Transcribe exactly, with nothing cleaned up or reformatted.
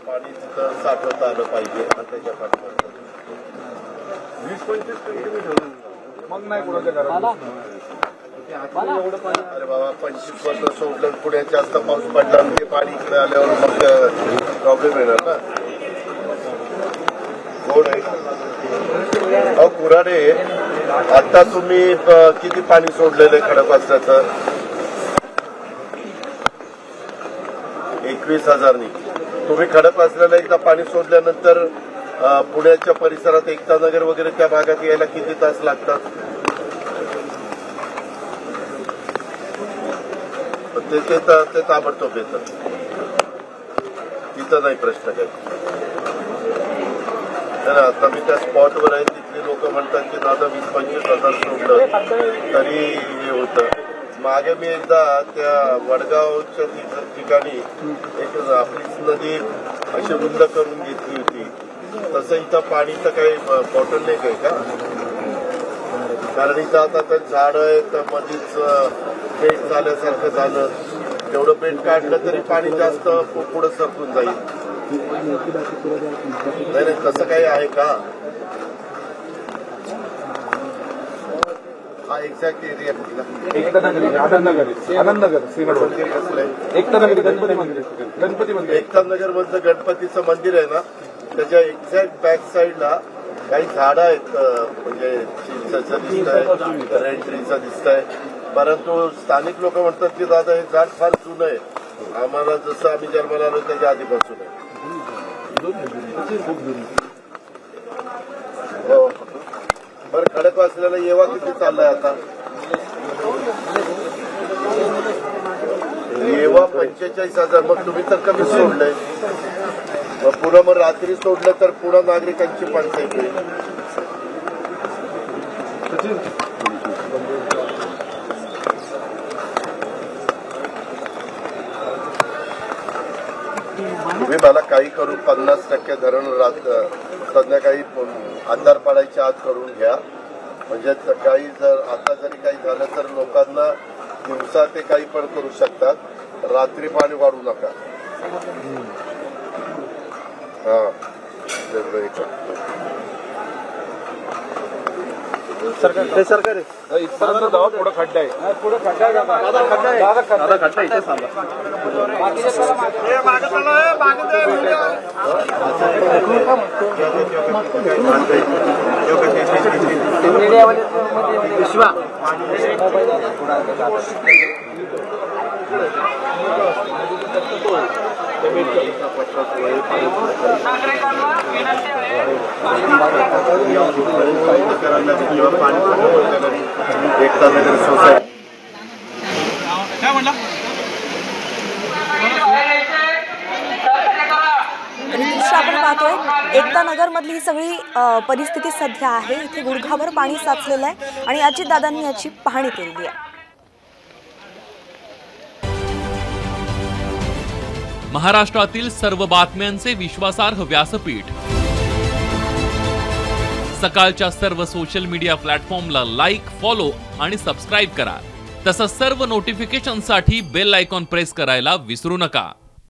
पाणी तिथं साठवता आलं पाहिजे आणि त्याच्या पाठीमागे वीस पंचवीस टक्के मग नाही कोणाच्या घरात एवढं पाणी. अरे बाबा पंचवीस वर्ष सोडलं पुण्यात जास्त पाऊस पडला आणि ते पाणी इकडे आल्यावर मग प्रॉब्लेम येणार ना. कोण आहे अहो कुऱ्हाडे, आता तुम्ही किती पाणी सोडलेलं आहे खडकवासल्याचं? एकवीस हजारनी. तुम्ही खडकवासल्याला एकदा पाणी सोडल्यानंतर पुण्याच्या परिसरात एकता नगर वगैरे त्या भागात यायला किती तास लागतात? ते ते ताबडतोब येतात, तिथं नाही प्रश्न काही. आता मी त्या स्पॉटवर आहे, तिथले लोक म्हणतात की दादा वीस पंचवीस हजार सोडलं तरी हे होतं. मागे मी एकदा त्या वडगावच्या ठिकाणी एक आपलीच नदी अशी रुंद करून घेतली होती. तसं इथं पाणी तर काही बॉटलनेक आहे का? कारण इथं आता तर झाडं आहेत, मध्येच बेट झाल्यासारखं झालं. तेवढं बेट काढलं तरी पाणी जास्त पुढं सरकून जाईल. नाही नाही तसं काही आहे का? हा एक्झॅक्ट एरिया कुठला? एकतानगर, आनंदनगर, मंदिर कसलं आहे? एकतानगर गणपती मंदिर. गणपती मंदिर एकतानगर मधलं गणपतीचं मंदिर आहे ना, त्याच्या एक्झॅक्ट बॅक साईडला काही झाडं आहेत, म्हणजे चिंचेचं दिसतंय, रेड ट्रीचं दिसतंय. परंतु स्थानिक लोक म्हणतात की दादा हे झाड फार जुनं आहे, आम्हाला जसं आम्ही जन्माला आलो त्याच्या आधीपासून आहे. हो बरं, खडकवासल्याला येवा किती चाललाय आता? येवा पंचेचाळीस हजार. मग तुम्ही तर कमी सोडलंय. मग पुन्हा मग रात्री सोडलं तर पुन्हा नागरिकांची पंचायत होईल. तुम्ही मला काही करून पन्नास टक्के धरण रात संध्याकाळी अंधार पाडायच्या आत करून घ्या. म्हणजे काही जर आता जरी काही झालं तर लोकांना दिवसा ते काही पण करू शकतात, रात्री पाणी वाढू नका. हा सरकार सरकार इथपर्यंत जावा, पुढे खड्डा आहे, पुढे खड्डा आहे दादा, खड्डा आहे दादा, खड्डा इथे सांगा. विश्वा एकता नगर सोसायटी काय म्हणला? आपण पाहतोय एकता नगर मधली ही सगळी परिस्थिती सध्या आहे. इथे गुडघाभर पाणी साचलेलं आहे आणि अजितदादांनी याची पाहणी केली आहे. महाराष्ट्रातील सर्व बातम्यांचे विश्वासार्ह व्यासपीठ सकाळच्या सर्व सोशल मीडिया प्लॅटफॉर्मला लाईक, फॉलो आणि सबस्क्राईब करा. तसंच सर्व नोटिफिकेशनसाठी बेल आयकॉन प्रेस करायला विसरू नका.